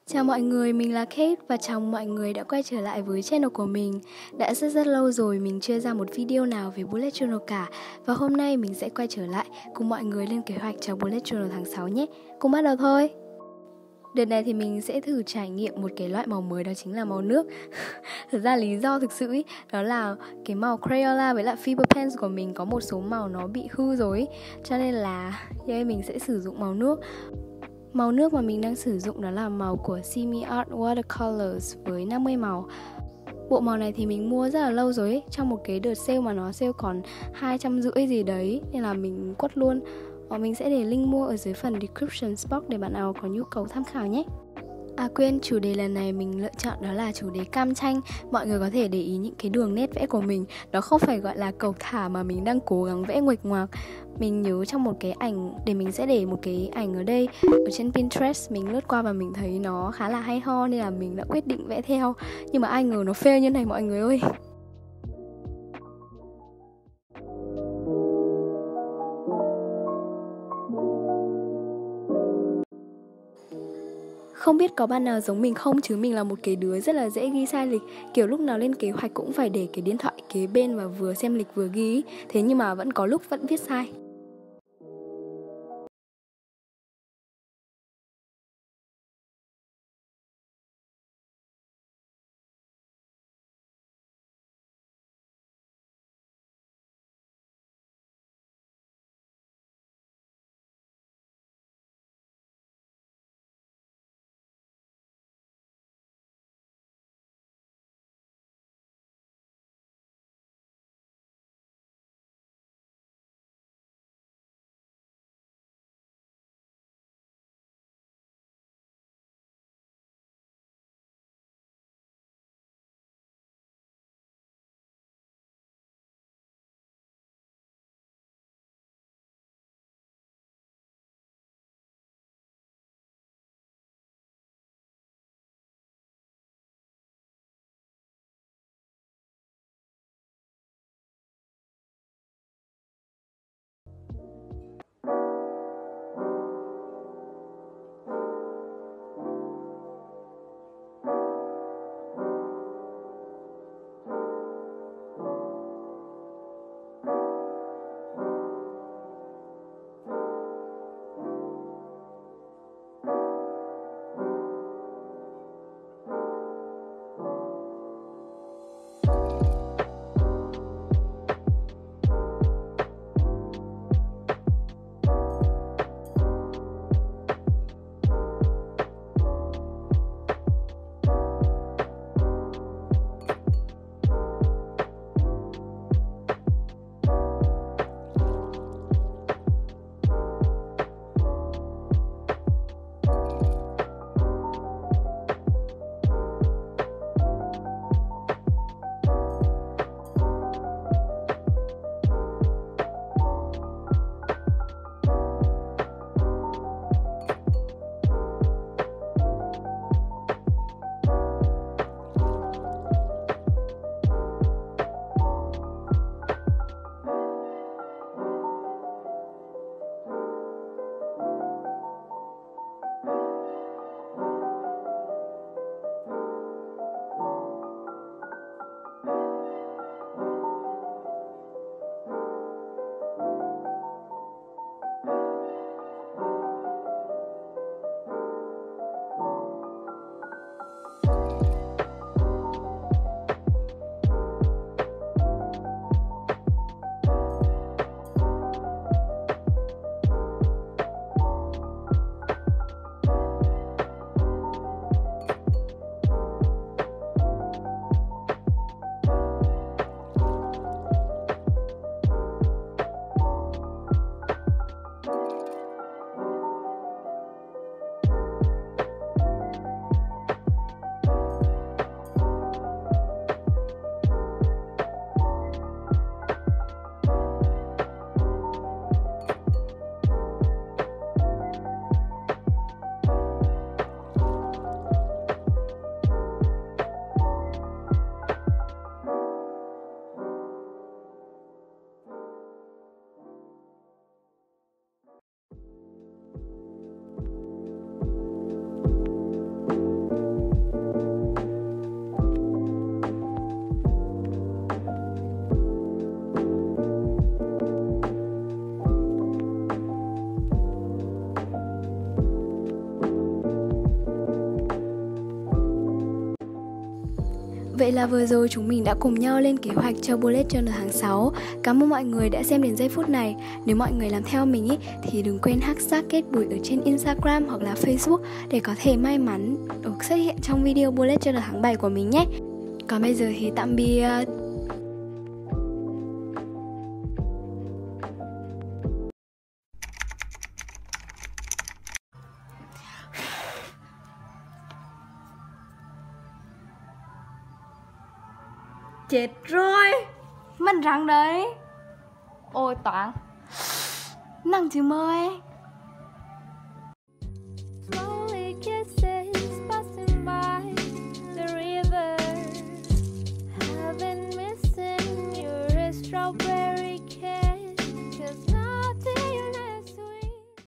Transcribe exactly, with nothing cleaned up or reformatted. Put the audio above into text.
Chào mọi người, mình là Kate và chào mọi người đã quay trở lại với channel của mình. Đã rất rất lâu rồi mình chưa ra một video nào về Bullet Journal cả. Và hôm nay mình sẽ quay trở lại cùng mọi người lên kế hoạch cho Bullet Journal tháng sáu nhé. Cùng bắt đầu thôi. Đợt này thì mình sẽ thử trải nghiệm một cái loại màu mới, đó chính là màu nước. Thật ra lý do thực sự ý, đó là cái màu Crayola với lại Fiber Pens của mình có một số màu nó bị hư rồi ý. Cho nên là yeah, mình sẽ sử dụng màu nước. Màu nước mà mình đang sử dụng đó là màu của Simi Art Watercolors với năm mươi màu. Bộ màu này thì mình mua rất là lâu rồi ấy, trong một cái đợt sale mà nó sale còn hai trăm rưỡi gì đấy, nên là mình quất luôn. Và mình sẽ để link mua ở dưới phần description box để bạn nào có nhu cầu tham khảo nhé. À quên, chủ đề lần này mình lựa chọn đó là chủ đề cam chanh. Mọi người có thể để ý những cái đường nét vẽ của mình, nó không phải gọi là cầu thả mà mình đang cố gắng vẽ nguệch ngoạc. Mình nhớ trong một cái ảnh, để mình sẽ để một cái ảnh ở đây, ở trên Pinterest, mình lướt qua và mình thấy nó khá là hay ho nên là mình đã quyết định vẽ theo. Nhưng mà ai ngờ nó fail như này mọi người ơi. Không biết có bạn nào giống mình không, chứ mình là một cái đứa rất là dễ ghi sai lịch. Kiểu lúc nào lên kế hoạch cũng phải để cái điện thoại kế bên và vừa xem lịch vừa ghi. Thế nhưng mà vẫn có lúc vẫn viết sai. Vậy là vừa rồi chúng mình đã cùng nhau lên kế hoạch cho Bullet Journal tháng sáu. Cảm ơn mọi người đã xem đến giây phút này. Nếu mọi người làm theo mình ý, thì đừng quên hashtag kết bụi ở trên Instagram hoặc là Facebook để có thể may mắn được xuất hiện trong video Bullet Journal tháng bảy của mình nhé. Còn bây giờ thì tạm biệt. Chết rồi, mình răng đấy. Ôi Toán, Năng chứ mơ ấy.